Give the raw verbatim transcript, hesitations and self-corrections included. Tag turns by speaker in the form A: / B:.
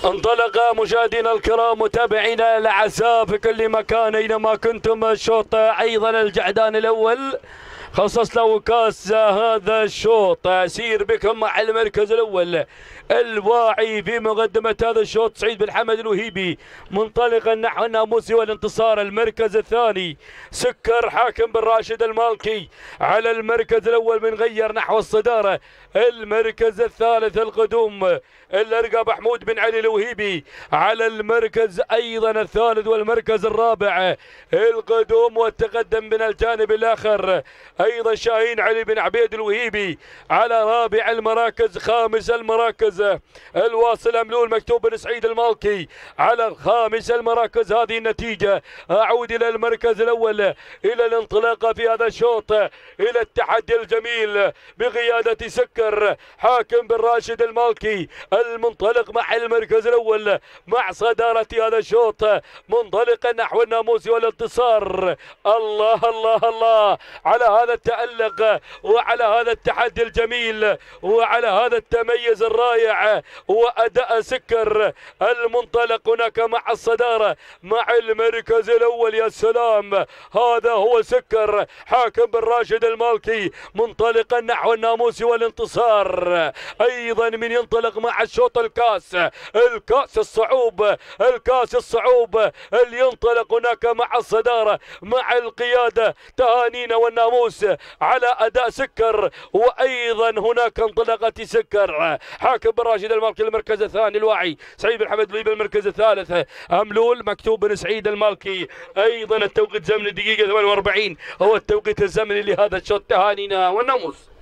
A: انطلق مشاهدينا الكرام متابعينا الاعزاء في كل مكان اينما كنتم. الشوط ايضا الجعدان الاول خصص له كاس هذا الشوط. اسير بكم مع المركز الاول الواعي في مقدمة هذا الشوط سعيد بن حمد الوهيبي منطلقا نحو الناموسي والانتصار. المركز الثاني سكر حاكم بن راشد المالكي على المركز الاول من غير نحو الصدارة. المركز الثالث القدوم الارقى محمود بن علي الوهيبي على المركز ايضا الثالث. والمركز الرابع القدوم والتقدم من الجانب الاخر ايضا شاهين علي بن عبيد الوهيبي على رابع المراكز. خامس المراكز الواصل املول مكتوب بن سعيد المالكي على خامس المراكز. هذه النتيجة. اعود الى المركز الاول الى الانطلاقة في هذا الشوط الى التحدي الجميل بقيادة سكر حاكم بن راشد المالكي المنطلق مع المركز الاول مع صدارة هذا الشوط منطلقا نحو الناموسي والانتصار. الله الله الله على هذا التألق وعلى هذا التحدي الجميل وعلى هذا التميز الرائع وأداء سكر المنطلق هناك مع الصدارة مع المركز الأول. يا سلام، هذا هو سكر حاكم بن راشد المالكي منطلقا نحو الناموسي والانتصار. أيضا من ينطلق مع الشوط الكاس الكاس الصعوب الكاس الصعوب اللي ينطلق هناك مع الصدارة مع القيادة. تهانينا والناموس على أداء سكر. وأيضا هناك انطلاقة سكر حاكم بن راشد المالكي المركز الثاني الواعي سعيد بن حمد الوهيبي المركز الثالث أملول مكتوب بن سعيد المالكي. أيضا التوقيت زمني دقيقة ثمانية وأربعين هو التوقيت الزمني لهذا الشوط. تهانينا والناموس.